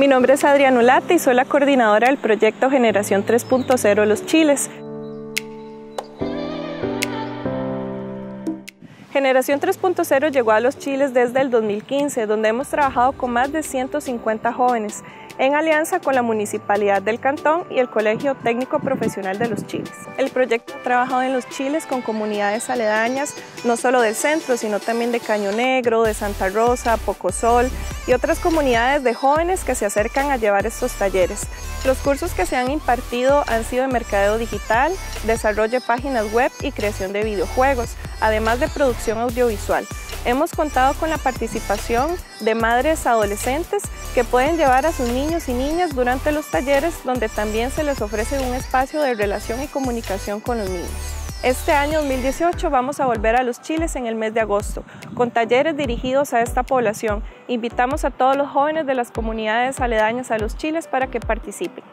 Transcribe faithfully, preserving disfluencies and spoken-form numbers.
Mi nombre es Adriana Ulate y soy la coordinadora del proyecto Generación tres punto cero Los Chiles. Generación tres punto cero llegó a Los Chiles desde el dos mil quince, donde hemos trabajado con más de ciento cincuenta jóvenes, en alianza con la Municipalidad del Cantón y el Colegio Técnico Profesional de Los Chiles. El proyecto ha trabajado en Los Chiles con comunidades aledañas, no solo del centro, sino también de Caño Negro, de Santa Rosa, Pocosol y otras comunidades de jóvenes que se acercan a llevar estos talleres. Los cursos que se han impartido han sido de mercadeo digital, desarrollo de páginas web y creación de videojuegos, además de producción audiovisual. Hemos contado con la participación de madres adolescentes que pueden llevar a sus niños y niñas durante los talleres, donde también se les ofrece un espacio de relación y comunicación con los niños. Este año dos mil dieciocho vamos a volver a Los Chiles en el mes de agosto, con talleres dirigidos a esta población. Invitamos a todos los jóvenes de las comunidades aledañas a Los Chiles para que participen.